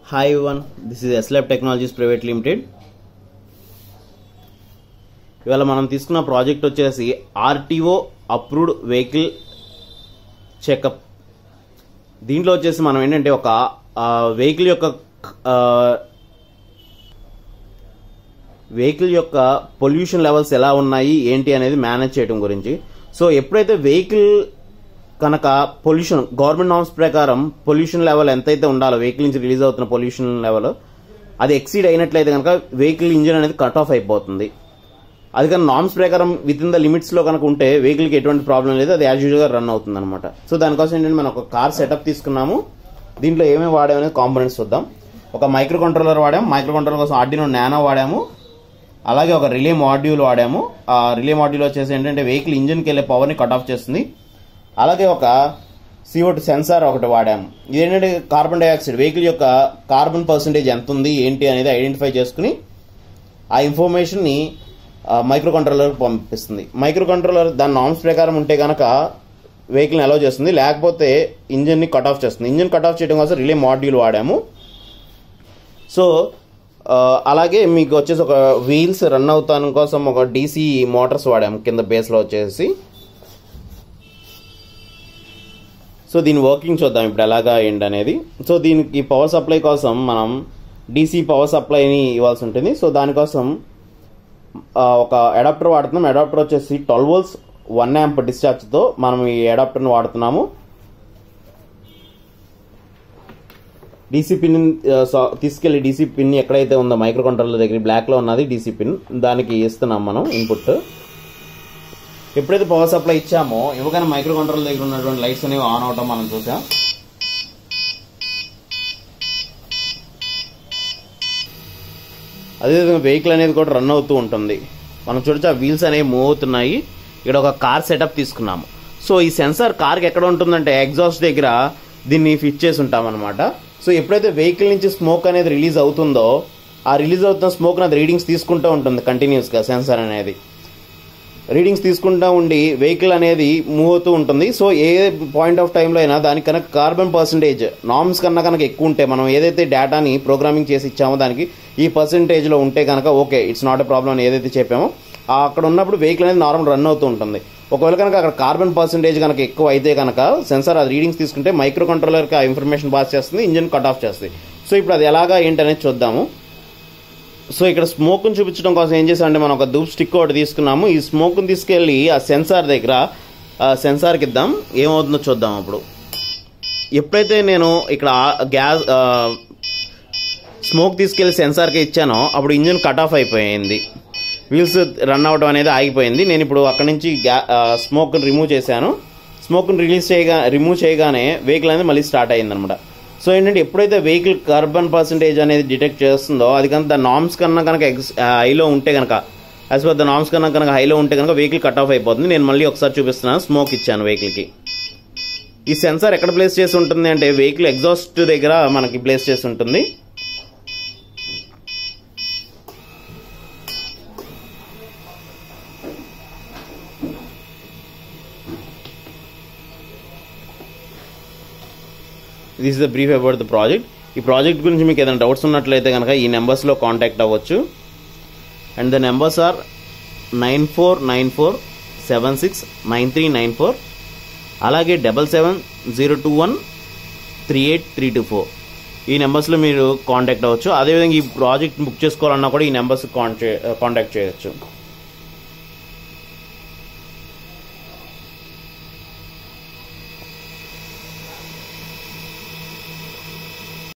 Hi everyone, this is SLab Technologies Private Limited. ఇవాళ మనం తీసుకున్న ప్రాజెక్ట్ వచ్చేసి ఆర్టీఓ అప్రూవ్డ్ వెహికల్ చెకప్. దీంట్లో వచ్చేసి మనం ఏంటంటే ఒక వెహికల్ యొక్క పొల్యూషన్ లెవెల్స్ ఎలా ఉన్నాయి ఏంటి అనేది మేనేజ్ చేయడం గురించి. సో ఎప్పుడైతే వెహికల్ కనుక పొల్యూషన్ గవర్నమెంట్ నార్మ్స్ ప్రకారం పొల్యూషన్ లెవెల్ ఎంతైతే ఉండాలో వెహికల్ నుంచి రిలీజ్ అవుతున్న పొల్యూషన్ లెవెల్ అది ఎక్సీడ్ అయినట్లయితే కనుక వెహికల్ ఇంజిన్ అనేది కట్ ఆఫ్ అయిపోతుంది. అది కానీ నార్మ్స్ ప్రకారం విత్ ఇన్ ద లిమిట్స్ లో కనుక ఉంటే వెహికల్కి ఎటువంటి ప్రాబ్లం లేదు, అది యాజ్ యూజువల్ గా రన్ అవుతుంది అనమాట. సో దానికోసం ఏంటంటే మనం ఒక కార్ సెటప్ తీసుకున్నాము. దీంట్లో ఏమేమి వాడామనేది కాంపోనెంట్స్ చూద్దాం. ఒక మైక్రో కంట్రోలర్ వాడాము, మైక్రో కంట్రోలర్ కోసం ఆర్డినో నానో వాడాము, అలాగే ఒక రిలే మాడ్యూల్ వాడాము. ఆ రిలే మాడ్యూల్ వచ్చేసి ఏంటంటే వెహికల్ ఇంజిన్కి వెళ్ళే పవర్ని కట్ ఆఫ్ చేస్తుంది. అలాగే ఒక CO2 సెన్సార్ ఒకటి వాడాము. ఇదేంటంటే కార్బన్ డైఆక్సైడ్ వెహికల్ యొక్క కార్బన్ పర్సంటేజ్ ఎంత ఉంది ఏంటి అనేది ఐడెంటిఫై చేసుకుని ఆ ఇన్ఫర్మేషన్ని మైక్రో కంట్రోలర్కి పంపిస్తుంది. మైక్రో కంట్రోలర్ దాని నార్మ్స్ ప్రకారం ఉంటే కనుక వెహికల్ని అలౌ చేస్తుంది, లేకపోతే ఇంజిన్ని కట్ ఆఫ్ చేస్తుంది. ఇంజిన్ కట్ ఆఫ్ చేయడం కోసం రిలే మాడ్యూల్ వాడాము. సో అలాగే మీకు వచ్చేసి ఒక వీల్స్ రన్ అవుతాను కోసం ఒక DC మోటార్స్ వాడాము కింద బేస్లో వచ్చేసి. సో దీని వర్కింగ్ చూద్దాం ఇప్పుడు ఎలాగా ఏంటి అనేది. సో దీనికి పవర్ సప్లై కోసం మనం DC పవర్ సప్లైని ఇవ్వాల్సి ఉంటుంది. సో దానికోసం ఒక అడాప్టర్ వాడుతున్నాం. అడాప్టర్ వచ్చేసి 12 volts 1 amp డిశ్చార్జ్తో మనం ఈ అడాప్టర్ని వాడుతున్నాము. DC పిన్ తీసుకెళ్లి DC పిన్ ఎక్కడైతే ఉందో మైక్రో కంట్రోలర్ దగ్గర బ్లాక్లో ఉన్నది DC పిన్, దానికి ఇస్తున్నాం మనం ఇన్పుట్. ఎప్పుడైతే పవర్ సప్లై ఇచ్చామో ఇవ్వగానే మైక్రో కంట్రోలర్ దగ్గర ఉన్నటువంటి లైట్స్ అనేవి ఆన్ అవటం మనం చూసాం. అదేవిధంగా వెహికల్ అనేది కూడా రన్ అవుతూ ఉంటుంది. మనం చూడొచ్చు ఆ వీల్స్ అనేవి మూవ్ అవుతున్నాయి. ఇక్కడ ఒక కార్ సెటప్ తీసుకున్నాము. సో ఈ సెన్సార్ కార్కి ఎక్కడ ఉంటుందంటే ఎగ్జాస్ట్ దగ్గర దీన్ని ఫిట్ చేసి ఉంటాం అనమాట. సో ఎప్పుడైతే వెహికల్ నుంచి స్మోక్ అనేది రిలీజ్ అవుతుందో ఆ రిలీజ్ అవుతున్న స్మోక్ అనేది రీడింగ్స్ తీసుకుంటూ ఉంటుంది కంటిన్యూస్గా. సెన్సార్ అనేది రీడింగ్స్ తీసుకుంటూ ఉండి వెహికల్ అనేది మూవ్ అవుతూ ఉంటుంది. సో ఏ పాయింట్ ఆఫ్ టైంలో అయినా దానికి కనుక కార్బన్ పర్సంటేజ్ నార్మ్స్ కన్నా కనుక ఎక్కువ ఉంటే, మనం ఏదైతే డేటాని ప్రోగ్రామింగ్ చేసి ఇచ్చామో దానికి ఈ పర్సంటేజ్లో ఉంటే కనుక okay it's not a problem అని ఏదైతే చెప్పామో అక్కడ ఉన్నప్పుడు వెహికల్ అనేది నార్మల్ రన్ అవుతూ ఉంటుంది. ఒకవేళ కనుక అక్కడ కార్బన్ పర్సంటేజ్ కనుక ఎక్కువ అయితే కనుక సెన్సార్ అది రీడింగ్స్ తీసుకుంటే మైక్రో కంట్రోలర్కి ఆ ఇన్ఫర్మేషన్ పాస్ చేస్తుంది, ఇంజిన్ కట్ ఆఫ్ చేస్తుంది. సో ఇప్పుడు అది ఎలాగా ఏంటనేది చూద్దాము. సో ఇక్కడ స్మోక్ని చూపించడం కోసం ఏం చేసామంటే మనం ఒక ధూప్ స్టిక్ ఒకటి తీసుకున్నాము. ఈ స్మోక్ని తీసుకెళ్ళి ఆ సెన్సార్ దగ్గర సెన్సార్కి ఇద్దాం, ఏమవుతుందో చూద్దాం. అప్పుడు ఎప్పుడైతే నేను ఇక్కడ గ్యాస్ స్మోక్ తీసుకెళ్ళి సెన్సార్కి ఇచ్చానో అప్పుడు ఇంజిన్ కట్ ఆఫ్ అయిపోయింది, వీల్స్ రన్ అవడం అనేది ఆగిపోయింది. నేను ఇప్పుడు అక్కడి నుంచి స్మోక్ని రిమూవ్ చేశాను. స్మోక్ని రిమూవ్ చేయగానే వెహికల్ అనేది మళ్ళీ స్టార్ట్ అయ్యిందనమాట. సో ఏంటంటే ఎప్పుడైతే వెహికల్ కార్బన్ పర్సంటేజ్ అనేది డిటెక్ట్ చేస్తుందో అది కనుక ద నార్మ్స్ కన్నా కనుక హైలో ఉంటే కనుక యాజ్ పర్ ద నార్మ్స్ కన్నా కనుక హైలో ఉంటే కనుక వెహికల్ కట్ ఆఫ్ అయిపోతుంది. నేను మళ్ళీ ఒకసారి చూపిస్తున్నాను. స్మోక్ ఇచ్చాను వెహికల్కి. ఈ సెన్సార్ ఎక్కడ ప్లేస్ చేసి ఉంటుంది అంటే వెహికల్ ఎగ్జాస్ట్ దగ్గర మనకి ప్లేస్ చేసి ఉంటుంది. This is the brief about the project. ఈ ప్రాజెక్ట్ గురించి మీకు ఏదైనా డౌట్స్ ఉన్నట్లయితే కనుక ఈ నెంబర్స్లో కాంటాక్ట్ అవ్వచ్చు. అండ్ ద నెంబర్స్ ఆర్ 9494769394, అలాగే 7702138324. ఈ నెంబర్స్లో మీరు కాంటాక్ట్ అవ్వచ్చు. అదేవిధంగా ఈ ప్రాజెక్ట్ బుక్ చేసుకోవాలన్నా కూడా ఈ నెంబర్స్ కాంటాక్ట్ చేయవచ్చు.